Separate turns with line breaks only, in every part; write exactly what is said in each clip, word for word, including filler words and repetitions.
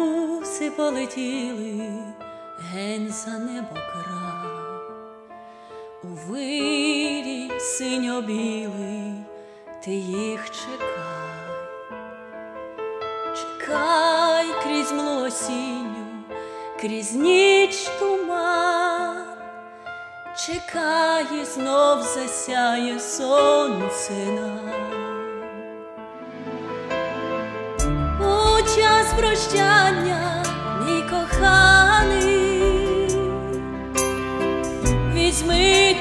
гуси полетіли ген за небо край, у вирій синьо-білий ти їх чекай, чекай крізь млу осінню, крізь ніч туман, чекай, і знов засяє сонце нам. У час прощання, мій коханий, візьми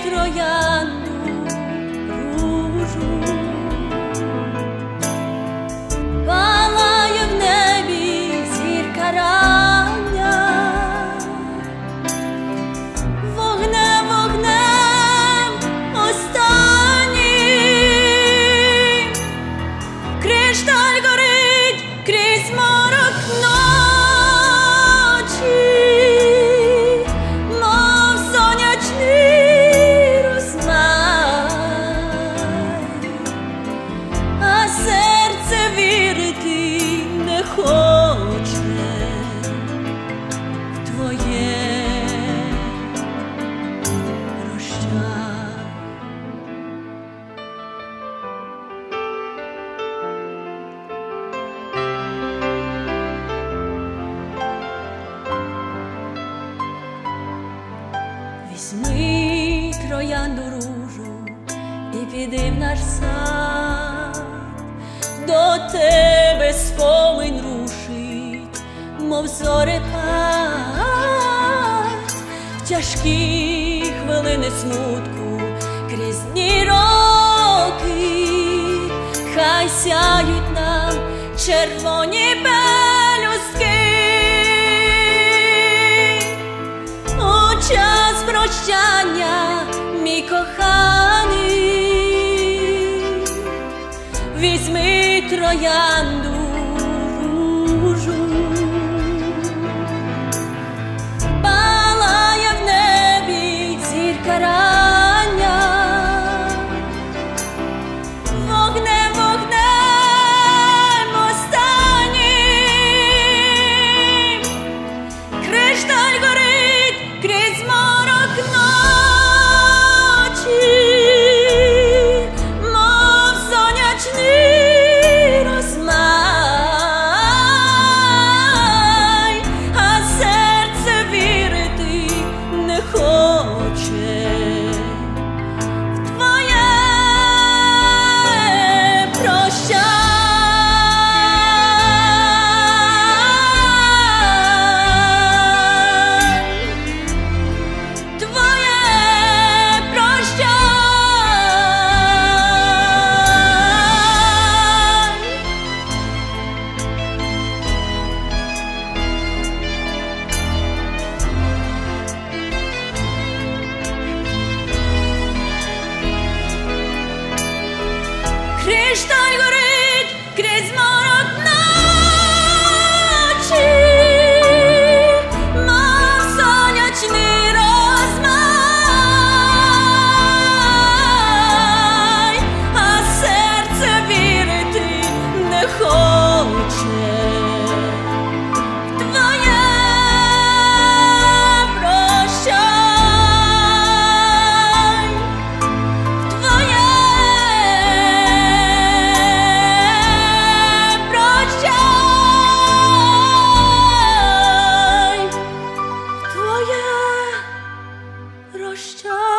троянду-ружу, палає в небі зірка рання, вогнем, вогнем останнім, кришталь горить крізь морок ночі, мов сонячний розмай, а серце вірити не хоче в твоє прощай. Візьми троянду-ружу і піди в наш сад, до тебе спомин рушить, мов зорепад, в тяжкі хвилини смутку, крізь дні роки, хай сяють нам червоні пелюстки. У час прощання, мій коханий, візьми троянду-ружу, палає в небі зірка рання, вогнем, вогнем останнім, кришталь горить крізь морок ночі, мов сонячний розмай, а серце вірити не хоче в твоє прощай. Твоє прощай. Кришталь горить крізь морок ночі, мов сонячний розмай, а серце вірити не хоче в твоє прощай, в твоє прощай, в твоє прощай.